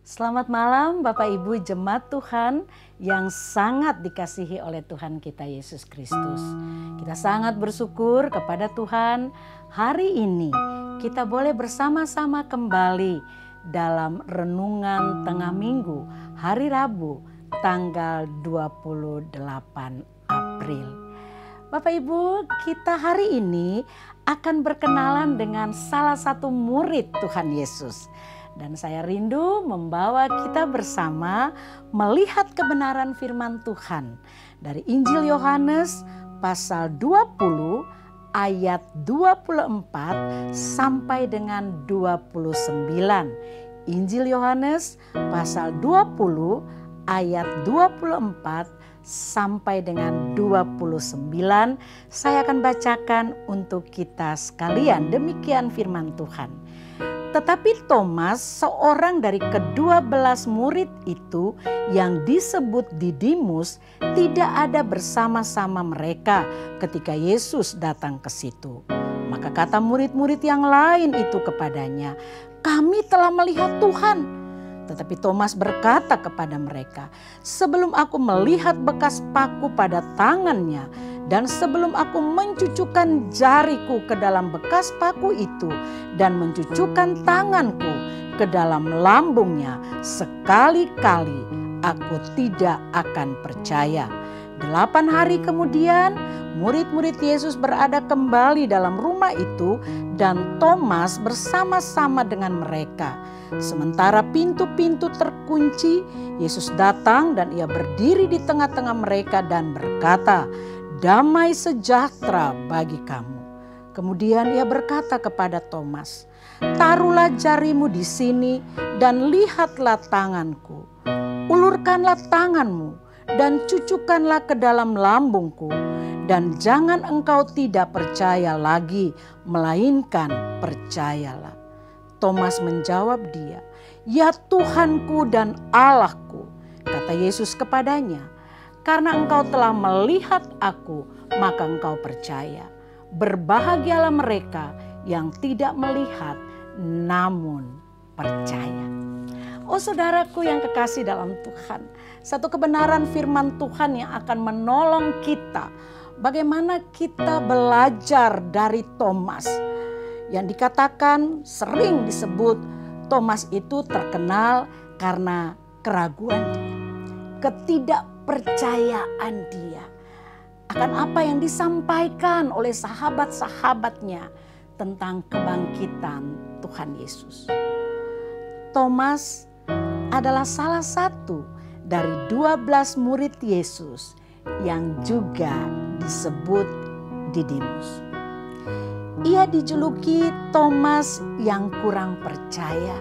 Selamat malam Bapak Ibu jemaat Tuhan yang sangat dikasihi oleh Tuhan kita Yesus Kristus. Kita sangat bersyukur kepada Tuhan hari ini kita boleh bersama-sama kembali dalam renungan tengah minggu hari Rabu tanggal 28 April. Bapak Ibu, kita hari ini akan berkenalan dengan salah satu murid Tuhan Yesus. Dan saya rindu membawa kita bersama melihat kebenaran firman Tuhan dari Injil Yohanes pasal 20 ayat 24 sampai dengan 29. Injil Yohanes pasal 20 ayat 24 sampai dengan 29. Saya akan bacakan untuk kita sekalian. Demikian firman Tuhan. Tetapi Thomas, seorang dari ke-12 murid itu yang disebut Didimus, tidak ada bersama-sama mereka ketika Yesus datang ke situ. Maka kata murid-murid yang lain itu kepadanya, "Kami telah melihat Tuhan." Tetapi Thomas berkata kepada mereka, "Sebelum aku melihat bekas paku pada tangannya, dan sebelum aku mencucukkan jariku ke dalam bekas paku itu dan mencucukkan tanganku ke dalam lambungnya, sekali-kali aku tidak akan percaya." 8 hari kemudian murid-murid Yesus berada kembali dalam rumah itu dan Thomas bersama-sama dengan mereka. Sementara pintu-pintu terkunci, Yesus datang dan ia berdiri di tengah-tengah mereka dan berkata, "Damai sejahtera bagi kamu." Kemudian ia berkata kepada Thomas, "Taruhlah jarimu di sini dan lihatlah tanganku. Ulurkanlah tanganmu dan cucukkanlah ke dalam lambungku. Dan jangan engkau tidak percaya lagi, melainkan percayalah." Thomas menjawab dia, "Ya Tuhanku dan Allahku." Kata Yesus kepadanya, "Karena engkau telah melihat aku, maka engkau percaya. Berbahagialah mereka yang tidak melihat namun percaya." Oh saudaraku yang kekasih dalam Tuhan, satu kebenaran firman Tuhan yang akan menolong kita. Bagaimana kita belajar dari Thomas yang dikatakan sering disebut Thomas itu terkenal karena keraguan dia, ketidakpercayaan dia akan apa yang disampaikan oleh sahabat-sahabatnya tentang kebangkitan Tuhan Yesus. Thomas adalah salah satu dari 12 murid Yesus yang juga disebut Didimus. Ia dijuluki Thomas yang kurang percaya.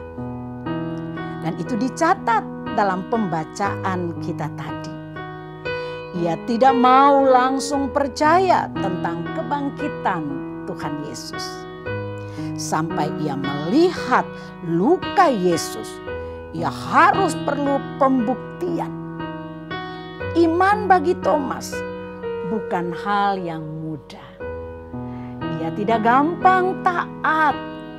Dan itu dicatat dalam pembacaan kita tadi. Ia tidak mau langsung percaya tentang kebangkitan Tuhan Yesus. Sampai ia melihat luka Yesus, ia harus perlu pembuktian. Iman bagi Thomas bukan hal yang mudah. Ia tidak gampang taat.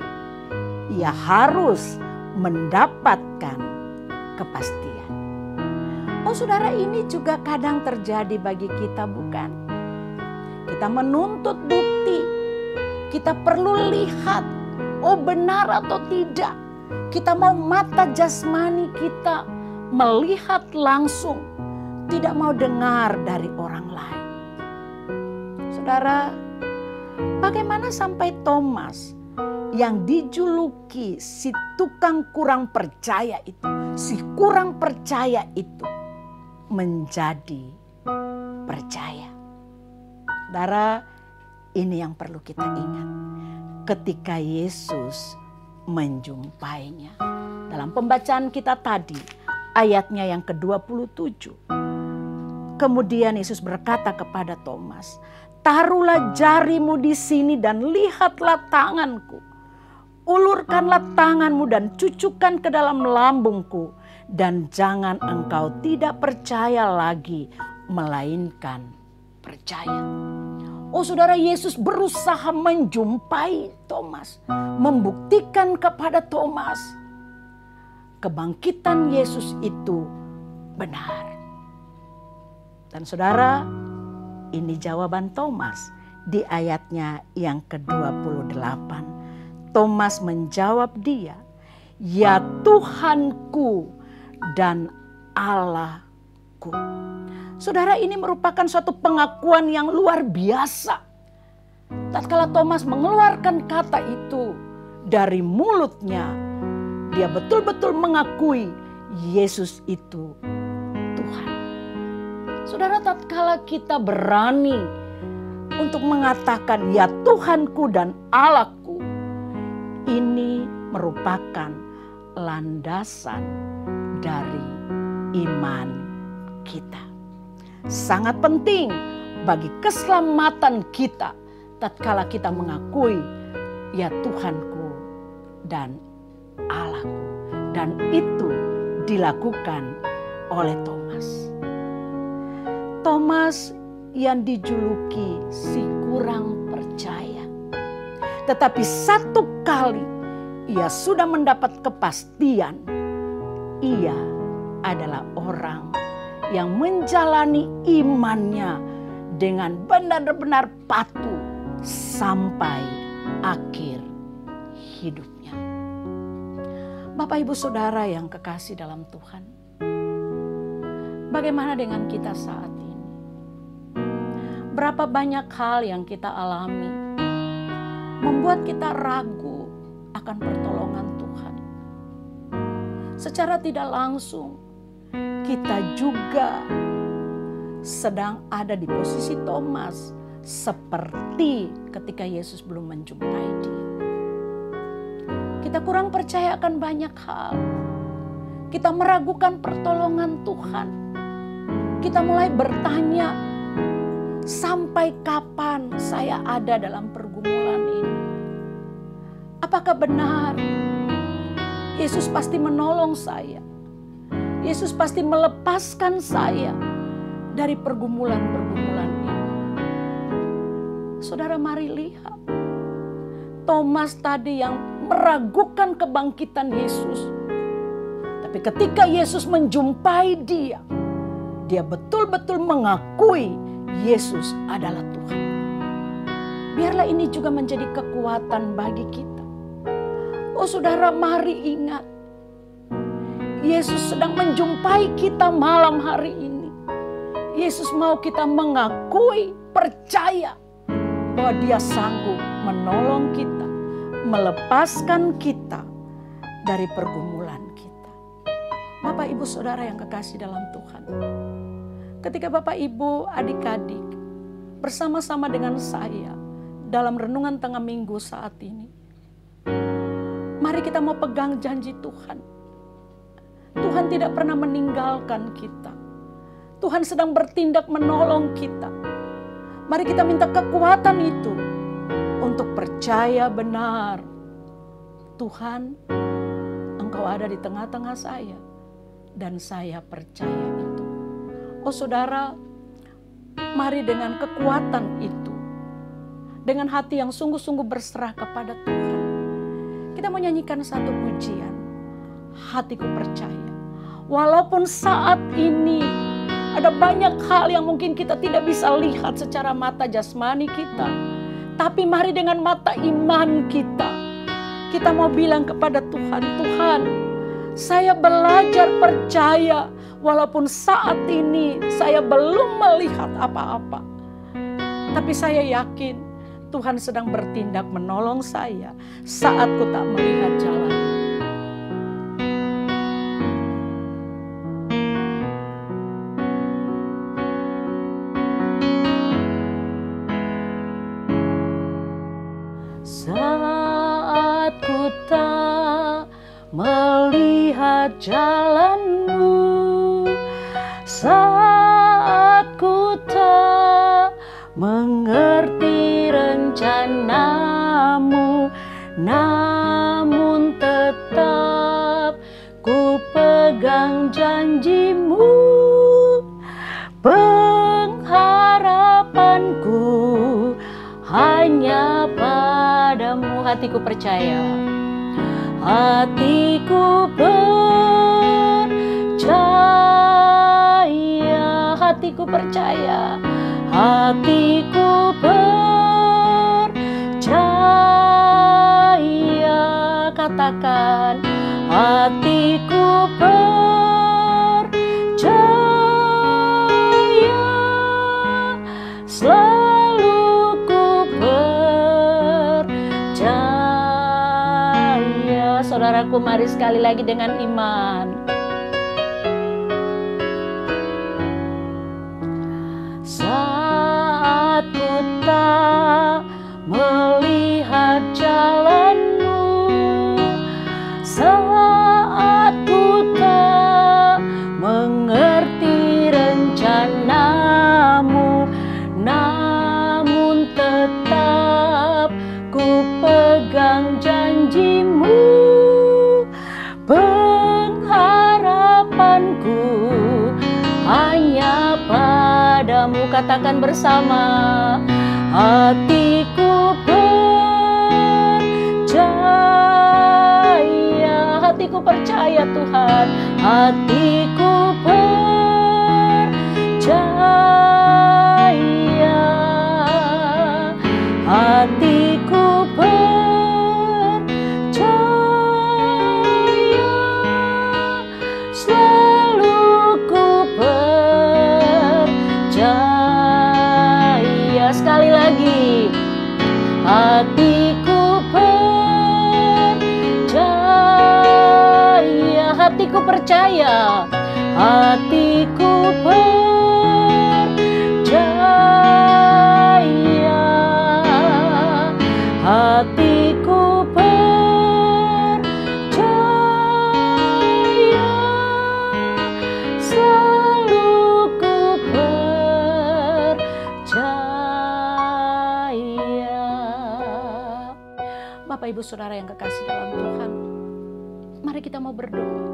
Ia harus mendapatkan kepastian. Oh saudara, ini juga kadang terjadi bagi kita, bukan? Kita menuntut bukti. Kita perlu lihat, oh benar atau tidak. Kita mau mata jasmani kita melihat langsung. Tidak mau dengar dari orang lain. Saudara, bagaimana sampai Thomas yang dijuluki si tukang kurang percaya itu, si kurang percaya itu menjadi percaya? Saudara, ini yang perlu kita ingat. Ketika Yesus menjumpainya. Dalam pembacaan kita tadi, ayatnya yang ke-27. Kemudian Yesus berkata kepada Thomas, "Taruhlah jarimu di sini dan lihatlah tanganku. Ulurkanlah tanganmu dan cucukkan ke dalam lambungku. Dan jangan engkau tidak percaya lagi, melainkan percaya." Oh saudara, Yesus berusaha menjumpai Thomas, membuktikan kepada Thomas kebangkitan Yesus itu benar. Dan saudara, ini jawaban Thomas di ayatnya yang ke-28. Thomas menjawab dia, "Ya Tuhanku dan Allahku." Saudara, ini merupakan suatu pengakuan yang luar biasa. Tatkala Thomas mengeluarkan kata itu dari mulutnya, dia betul-betul mengakui Yesus itu Tuhan. Saudara, tatkala kita berani untuk mengatakan ya Tuhanku dan Allahku, ini merupakan landasan dari iman kita. Sangat penting bagi keselamatan kita tatkala kita mengakui ya Tuhanku dan Allahku. Dan itu dilakukan oleh Thomas. Thomas yang dijuluki si kurang percaya. Tetapi satu kali ia sudah mendapat kepastian. Ia adalah orang yang menjalani imannya dengan benar-benar patuh sampai akhir hidupnya. Bapak, Ibu, Saudara yang kekasih dalam Tuhan, bagaimana dengan kita saat ini? Berapa banyak hal yang kita alami membuat kita ragu akan pertolongan Tuhan. Secara tidak langsung kita juga sedang ada di posisi Thomas, seperti ketika Yesus belum menjumpai dia. Kita kurang percaya akan banyak hal. Kita meragukan pertolongan Tuhan. Kita mulai bertanya, sampai kapan saya ada dalam pergumulan ini? Apakah benar Yesus pasti menolong saya? Yesus pasti melepaskan saya dari pergumulan-pergumulan ini. Saudara, mari lihat. Thomas tadi yang meragukan kebangkitan Yesus. Tapi ketika Yesus menjumpai dia, dia betul-betul mengakui Yesus adalah Tuhan. Biarlah ini juga menjadi kekuatan bagi kita. Oh saudara, mari ingat. Yesus sedang menjumpai kita malam hari ini. Yesus mau kita mengakui, percaya bahwa dia sanggup menolong kita, melepaskan kita dari pergumulan kita. Bapak, Ibu, Saudara yang kekasih dalam Tuhan. Ketika Bapak, Ibu, adik-adik bersama-sama dengan saya dalam renungan tengah minggu saat ini, mari kita mau pegang janji Tuhan. Tuhan tidak pernah meninggalkan kita. Tuhan sedang bertindak menolong kita. Mari kita minta kekuatan itu untuk percaya benar. Tuhan, Engkau ada di tengah-tengah saya dan saya percaya itu. Oh saudara, mari dengan kekuatan itu, dengan hati yang sungguh-sungguh berserah kepada Tuhan, kita mau nyanyikan satu pujian. Hatiku percaya, walaupun saat ini ada banyak hal yang mungkin kita tidak bisa lihat secara mata jasmani kita, tapi mari dengan mata iman kita mau bilang kepada Tuhan, Tuhan, saya belajar percaya walaupun saat ini saya belum melihat apa-apa. Tapi saya yakin Tuhan sedang bertindak menolong saya saat ku tak melihat jalan. Saat ku tak melihat jalanmu, saat ku tak mengerti rencanamu, namun tetap ku pegang janjimu. Pengharapanku hanya padamu. Hatiku percaya, hatiku percaya, hatiku percaya, hatiku percaya. Katakan, hatiku percaya, selalu ku percaya. Saudaraku, mari sekali lagi dengan iman. Saat ku tak melihat jalanmu, saat ku tak mengerti rencanamu, namun tetap ku pegang janjimu. Pengharapanku hanya padamu. Katakan bersama, hatiku percaya, hatiku percaya Tuhan, hatiku percaya, hatiku percaya, selalu ku percaya. Sekali lagi, hatiku percaya, hatiku percaya, hatiku percaya, hatiku percaya, selalu ku percaya. Bapak Ibu Saudara yang kekasih dalam Tuhan, mari kita mau berdoa.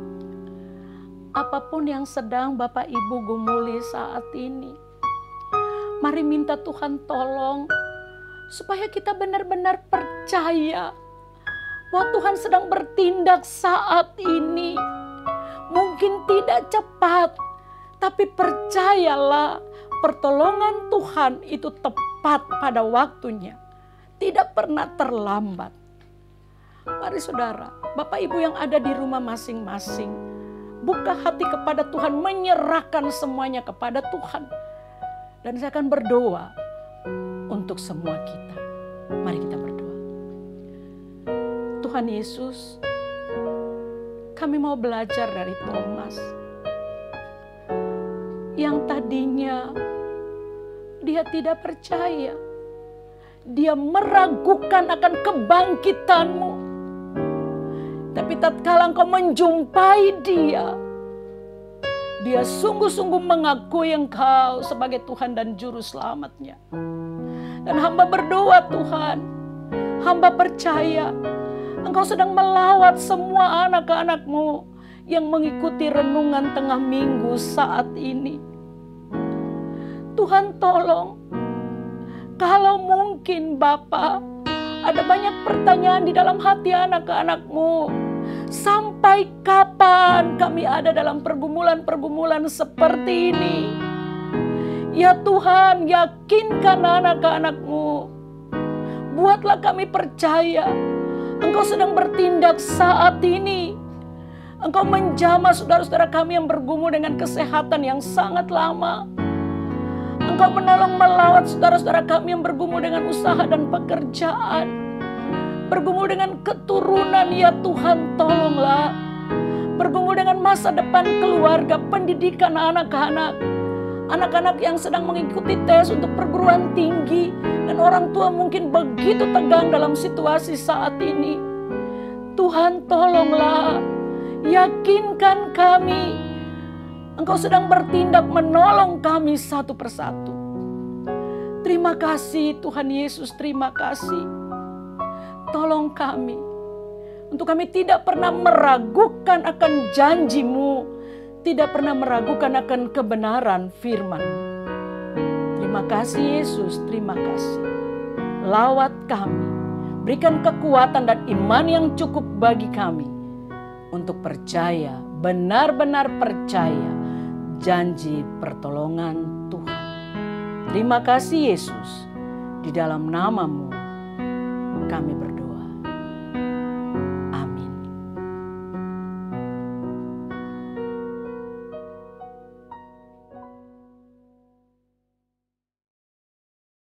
Apapun yang sedang Bapak Ibu gumuli saat ini, mari minta Tuhan tolong supaya kita benar-benar percaya bahwa Tuhan sedang bertindak saat ini. Mungkin tidak cepat, tapi percayalah pertolongan Tuhan itu tepat pada waktunya, tidak pernah terlambat. Mari saudara, Bapak Ibu yang ada di rumah masing-masing, buka hati kepada Tuhan, menyerahkan semuanya kepada Tuhan. Dan saya akan berdoa untuk semua kita. Mari kita berdoa. Tuhan Yesus, kami mau belajar dari Thomas yang tadinya dia tidak percaya. Dia meragukan akan kebangkitan-Mu. Tapi tatkala Engkau menjumpai dia sungguh-sungguh mengakui Engkau sebagai Tuhan dan Juru Selamatnya. Dan hamba berdoa Tuhan, hamba percaya Engkau sedang melawat semua anak-anak-Mu yang mengikuti renungan tengah minggu saat ini. Tuhan tolong, kalau mungkin Bapa ada banyak pertanyaan di dalam hati anak-anak-Mu. Sampai kapan kami ada dalam pergumulan-pergumulan seperti ini? Ya Tuhan, yakinkan anak-anak-Mu. Buatlah kami percaya Engkau sedang bertindak saat ini. Engkau menjamah saudara-saudara kami yang bergumul dengan kesehatan yang sangat lama. Engkau menolong melawat saudara-saudara kami yang bergumul dengan usaha dan pekerjaan. Bergumul dengan keturunan, ya Tuhan tolonglah. Bergumul dengan masa depan keluarga, pendidikan anak-anak. Anak-anak yang sedang mengikuti tes untuk perguruan tinggi. Dan orang tua mungkin begitu tegang dalam situasi saat ini. Tuhan tolonglah, yakinkan kami. Engkau sedang bertindak menolong kami satu persatu. Terima kasih Tuhan Yesus, terima kasih. Tolong kami, untuk kami tidak pernah meragukan akan janji-Mu, tidak pernah meragukan akan kebenaran firman-Mu. Terima kasih Yesus, terima kasih. Lawat kami, berikan kekuatan dan iman yang cukup bagi kami untuk percaya, benar-benar percaya janji pertolongan Tuhan. Terima kasih Yesus, di dalam nama-Mu kami berdoa.